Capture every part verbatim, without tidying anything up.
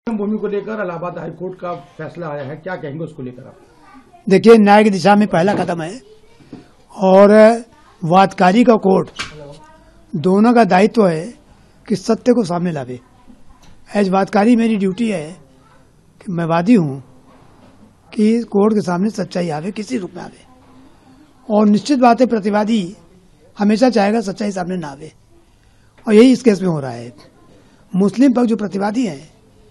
भूमि को लेकर इलाहाबाद हाईकोर्ट का फैसला आया है, क्या कहेंगे उसको लेकर आप? देखिए, न्याय की दिशा में पहला कदम है और वादकारी का कोर्ट दोनों का दायित्व है कि सत्य को सामने लावे। एज वादकारी मेरी ड्यूटी है कि मैं वादी हूं कि कोर्ट के सामने सच्चाई आवे, किसी रूप में आवे। और निश्चित बात है, प्रतिवादी हमेशा चाहेगा सच्चाई सामने ना आवे, और यही इस केस में हो रहा है। मुस्लिम पक्ष जो प्रतिवादी हैं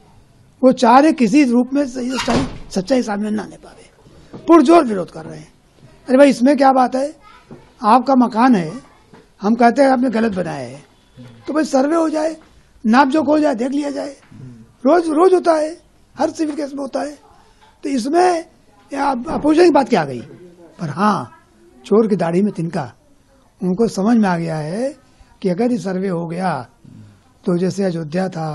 वो चाह रहे किसी रूप में सच्चाई सच्चाई सामने ना आने पावे, पुरजोर विरोध कर रहे हैं। अरे भाई, इसमें क्या बात है? आपका मकान है, हम कहते हैं आपने गलत बनाया है, तो भाई सर्वे हो जाए, नाप जोख हो जाए, देख लिया जाए। रोज रोज होता है, हर सिविल केस में होता है। तो इसमें अपोजिशन की बात क्या आ गई? पर हाँ, चोर की दाढ़ी में तिनका, उनको समझ में आ गया है कि अगर ये सर्वे हो गया तो जैसे अयोध्या था,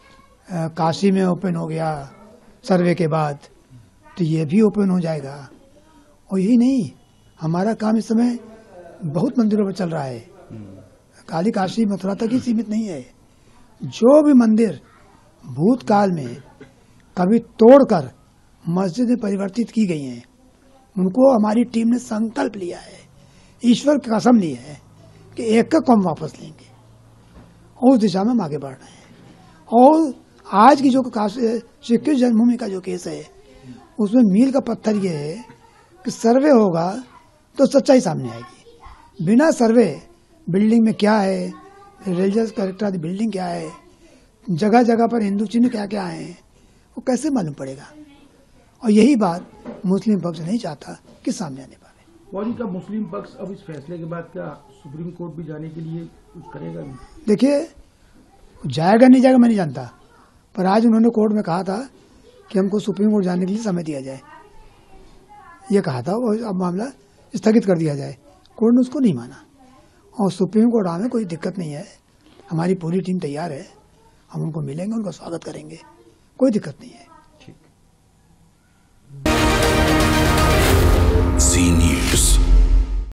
काशी में ओपन हो गया सर्वे के बाद, तो ये भी ओपन हो जाएगा। और यही नहीं, हमारा काम इस समय बहुत मंदिरों पर चल रहा है, खाली काशी मथुरा तक ही सीमित नहीं है। जो भी मंदिर भूतकाल में कभी तोड़कर मस्जिद में परिवर्तित की गई हैं, उनको हमारी टीम ने संकल्प लिया है, ईश्वर की कसम ली है कि एक का कम वापस लेंगे, और उस दिशा में हम आगे बढ़ रहे हैं। और आज की जो श्री कृष्ण जन्मभूमि का जो केस है, उसमें मील का पत्थर ये है कि सर्वे होगा तो सच्चाई सामने आएगी। बिना सर्वे बिल्डिंग में क्या है, रिलीजियस कैरेक्टर बिल्डिंग क्या है, जगह जगह पर हिंदू चिन्ह क्या क्या है, वो कैसे मालूम पड़ेगा? और यही बात मुस्लिम पक्ष नहीं चाहता कि सामने आने पाए। और इनका मुस्लिम पक्ष अब इस फैसले के बाद क्या सुप्रीम कोर्ट भी जाने के लिए कुछ करेगा? देखिए, जाएगा नहीं जाएगा मैं नहीं जानता, पर आज उन्होंने कोर्ट में कहा था कि हमको सुप्रीम कोर्ट जाने के लिए समय दिया जाए, ये कहा था, और अब मामला स्थगित कर दिया जाए। कोर्ट ने उसको नहीं माना, और सुप्रीम कोर्ट आने कोई दिक्कत नहीं है, हमारी पूरी टीम तैयार है, हम उनको मिलेंगे, उनका स्वागत करेंगे, कोई दिक्कत नहीं है।